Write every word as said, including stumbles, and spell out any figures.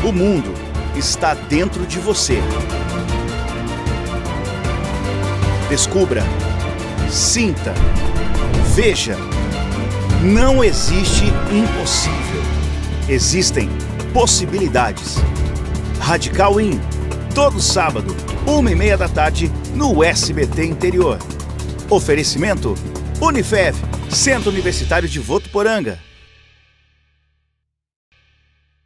O mundo está dentro de você. Descubra, sinta, veja. Não existe impossível. Existem possibilidades. Radical In, todo sábado, uma e meia da tarde, no S B T Interior. Oferecimento Unifev, Centro Universitário de Votuporanga.